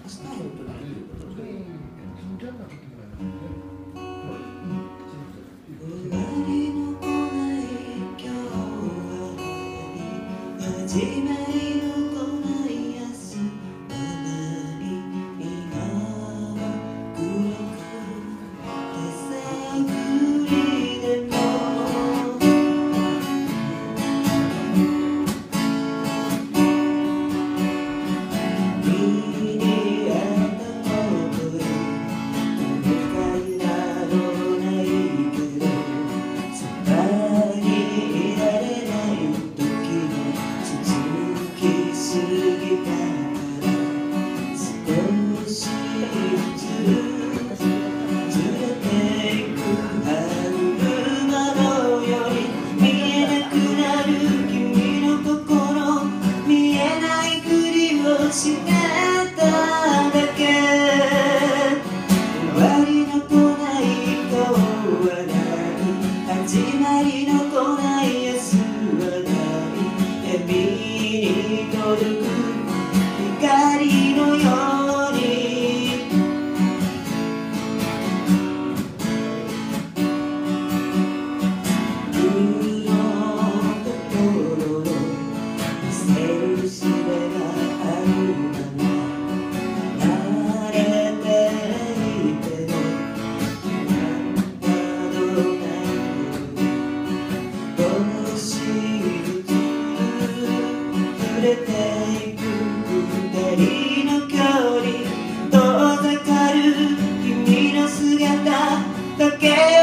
スタートできることで、 緊張な時もあるので。 終わりの来ない今日は始まりの来ない明日はない今は黒く手探りでも身にあったことで後悔などないけどそばにいられない時も続きすぎたから少しずつずれていく春馬のように見えなくなる君の心見えないふりをしてただけ終わりの来ない今日はない始まりの来ない明日はない闇に届く光のように君の心を見せる術があるまま慣れていてもなんかどうない少しずつ触れていく二人の距離遠ざかる君の姿だけ